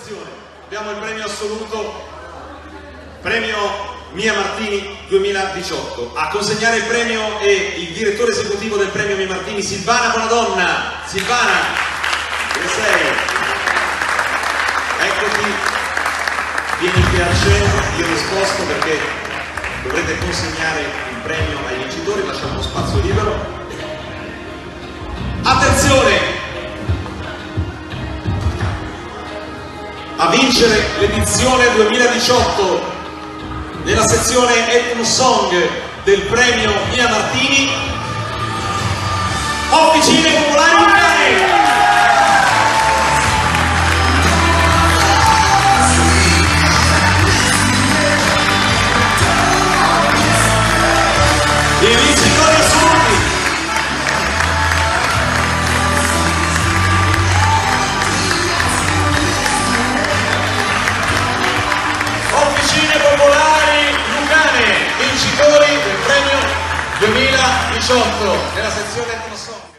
Attenzione, abbiamo il premio assoluto, premio Mia Martini 2018. A consegnare il premio è il direttore esecutivo del premio Mia Martini, Silvana Bonadonna. Silvana, dove sei? Eccoti, vieni qui al centro, io risposto perché dovrete consegnare il premio ai vincitori, lasciamo uno spazio libero. Attenzione! A vincere l'edizione 2018 nella sezione Ethno Song del premio Mia Martini, Officine Popolari Lucane. I vincitori assoluti. Officine Popolari Lucane, vincitori del premio 2018 nella sezione Ethno Song.